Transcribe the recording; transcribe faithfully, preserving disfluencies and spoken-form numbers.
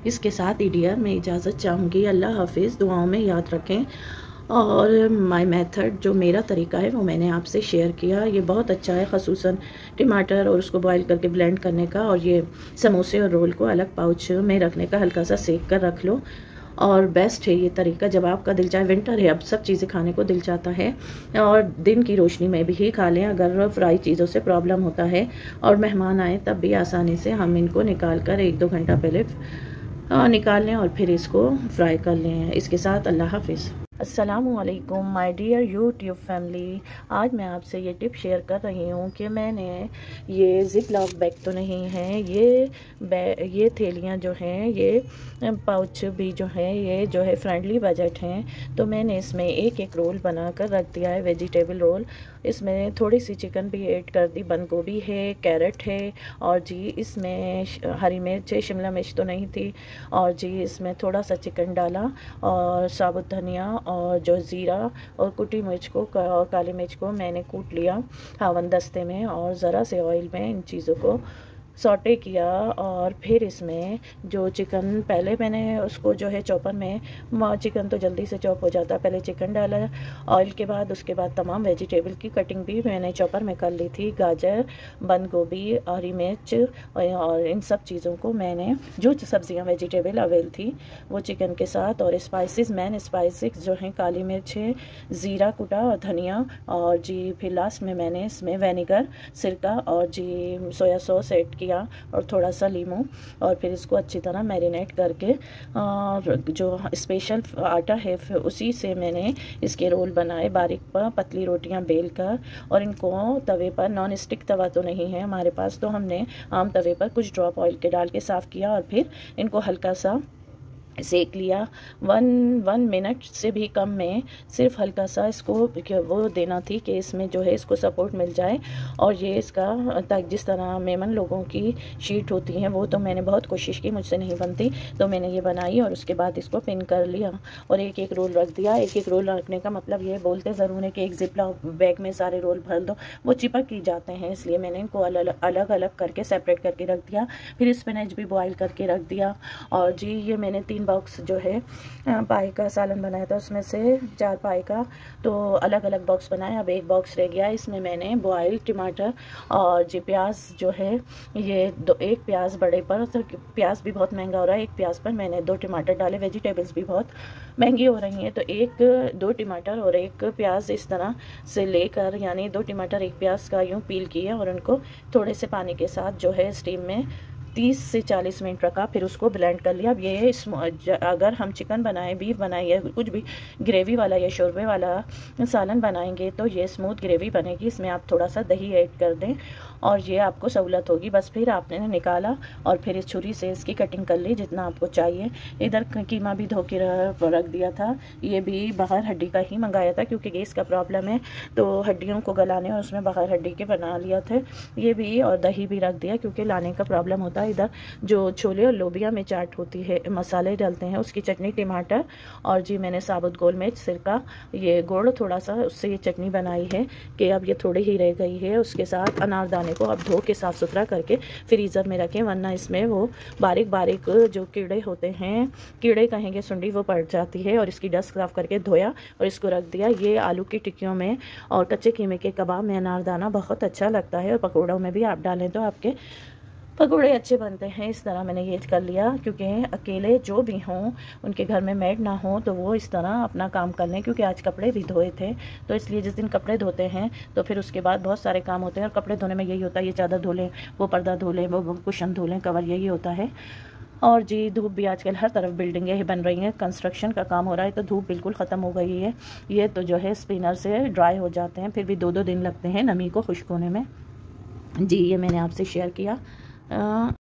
इसके साथ ही डियर मैं इजाज़त चाहूँगी। अल्लाह हाफिज़। दुआओं में याद रखें। और माय मेथड जो मेरा तरीका है वो मैंने आपसे शेयर किया, ये बहुत अच्छा है, ख़ुसूसन टमाटर और उसको बॉईल करके ब्लेंड करने का, और ये समोसे और रोल को अलग पाउच में रखने का, हल्का सा सेक कर रख लो। और बेस्ट है ये तरीका जब आपका दिल चाहे, विंटर है अब सब चीज़ें खाने को दिल चाहता है, और दिन की रोशनी में भी ही खा लें अगर फ्राई चीज़ों से प्रॉब्लम होता है, और मेहमान आए तब भी आसानी से हम इनको निकाल कर एक दो घंटा पहले निकाल लें और फिर इसको फ्राई कर लें। इसके साथ अल्लाह हाफिज़। अस्सलामुअलैकुम माय डियर यूट्यूब फैमिली। आज मैं आपसे ये टिप शेयर कर रही हूँ कि मैंने ये जिप लॉक बैग तो नहीं है, ये बैग ये थैलियाँ जो हैं, ये पाउच भी जो हैं, ये जो है फ्रेंडली बजट हैं। तो मैंने इसमें एक एक रोल बना कर रख दिया है, वेजिटेबल रोल। इसमें थोड़ी सी चिकन भी ऐड कर दी, बंद गोभी है, कैरेट है, और जी इसमें हरी मिर्च है, शिमला मिर्च तो नहीं थी, और जी इसमें थोड़ा सा चिकन डाला, और साबुत धनिया और जो ज़ीरा और कुटी मिर्च को और काली मिर्च को मैंने कूट लिया हावन दस्ते में, और ज़रा से ऑयल में इन चीज़ों को सॉटे किया। और फिर इसमें जो चिकन, पहले मैंने उसको जो है चॉपर में, चिकन तो जल्दी से चॉप हो जाता, पहले चिकन डाला ऑयल के बाद, उसके बाद तमाम वेजिटेबल की कटिंग भी मैंने चॉपर में कर ली थी, गाजर, बंद गोभी, हरी मिर्च, और इन सब चीज़ों को मैंने, जो सब्जियां वेजिटेबल अवेल थी वो चिकन के साथ, और स्पाइसेस मैन स्पाइसेस जो हैं काली मिर्च है, ज़ीरा कुटा और धनिया, और जी फिर लास्ट में मैंने इसमें विनेगर, सिरका और जी सोया सॉस ऐड किया, और थोड़ा सा लीमू, और फिर इसको अच्छी तरह मैरिनेट करके, और जो स्पेशल आटा है उसी से मैंने इसके रोल बनाए, बारीक पर पतली रोटियां बेल कर, और इनको तवे पर, नॉन स्टिक तवा तो नहीं है हमारे पास, तो हमने आम तवे पर कुछ ड्रॉप ऑयल के डाल के साफ़ किया, और फिर इनको हल्का सा सेक लिया। वन वन मिनट से भी कम में, सिर्फ हल्का सा इसको वो देना थी कि इसमें जो है इसको सपोर्ट मिल जाए, और ये इसका तक जिस तरह मेमन लोगों की शीट होती हैं वो तो मैंने बहुत कोशिश की, मुझसे नहीं बनती, तो मैंने ये बनाई, और उसके बाद इसको पिन कर लिया और एक एक रोल रख दिया। एक एक रोल रखने का मतलब ये बोलते ज़रूर है कि एक जिप लॉक बैग में सारे रोल भर दो, वो चिपक ही जाते हैं, इसलिए मैंने इनको अलग अलग अलग करके सेपरेट करके रख दिया। फिर स्पिनच भी बॉयल करके रख दिया, और जी ये मैंने तीन बॉक्स जो है पाई का सालन बनाया था, उसमें से चार पाई का तो अलग अलग बॉक्स बनाया। अब एक बॉक्स रह गया, इसमें मैंने बॉयल टमाटर और जी प्याज जो है, ये दो, एक प्याज बड़े पर, तो प्याज भी बहुत महंगा हो रहा है, एक प्याज पर मैंने दो टमाटर डाले, वेजिटेबल्स भी बहुत महंगी हो रही हैं, तो एक दो टमाटर और एक प्याज इस तरह से लेकर, यानी दो टमाटर एक प्याज का यूँ पील किया, और उनको थोड़े से पानी के साथ जो है स्टीम में तीस से चालीस मिनट रखा, फिर उसको ब्लेंड कर लिया। अब ये अगर हम चिकन बनाएं, बीफ बनाएं, या कुछ भी ग्रेवी वाला या शोरबे वाला सालन बनाएंगे तो ये स्मूथ ग्रेवी बनेगी। इसमें आप थोड़ा सा दही ऐड कर दें और ये आपको सहूलत होगी। बस फिर आपने निकाला और फिर इस छुरी से इसकी कटिंग कर ली जितना आपको चाहिए। इधर कीमा भी धो के रख दिया था, ये भी बाहर हड्डी का ही मंगाया था क्योंकि गैस का प्रॉब्लम है, तो हड्डियों को गलाने और उसमें बाहर हड्डी के बना लिया थे ये भी, और दही भी रख दिया क्योंकि लाने का प्रॉब्लम होता है। इधर जो छोले और लोबिया में चाट होती है, मसाले डालते हैं, उसकी चटनी, टमाटर और जी मैंने साबुत गोल मिर्च, सिरका, ये गुड़ थोड़ा सा, उससे ये चटनी बनाई है कि अब ये थोड़ी ही रह गई है। उसके साथ अनारदाने को अब धो के साफ़ सुथरा करके फ्रीज़र में रखें, वरना इसमें वो बारीक बारीक जो कीड़े होते हैं, कीड़े कहेंगे सुंडी, वो पड़ जाती है। और इसकी डस्ट साफ़ करके धोया और इसको रख दिया। ये आलू की टिक्कियों में और कच्चे कीमे के कबाब में अनारदाना बहुत अच्छा लगता है, और पकौड़ों में भी आप डालें तो आपके पकौड़े अच्छे बनते हैं। इस तरह मैंने ये कर लिया क्योंकि अकेले जो भी हों, उनके घर में मेड ना हो, तो वो इस तरह अपना काम कर लें। क्योंकि आज कपड़े भी धोए थे, तो इसलिए जिस दिन कपड़े धोते हैं तो फिर उसके बाद बहुत सारे काम होते हैं, और कपड़े धोने में यही होता है, ये चादर धो लें, वो पर्दा धो लें, वो कुशन धो लें, कवर, यही होता है। और जी धूप भी आजकल हर तरफ बिल्डिंगें ही बन रही हैं, कंस्ट्रक्शन का काम हो रहा है, तो धूप बिल्कुल ख़त्म हो गई है। ये तो जो है स्पिनर से ड्राई हो जाते हैं, फिर भी दो दो दिन लगते हैं नमी को खुश्क होने में। जी ये मैंने आपसे शेयर किया।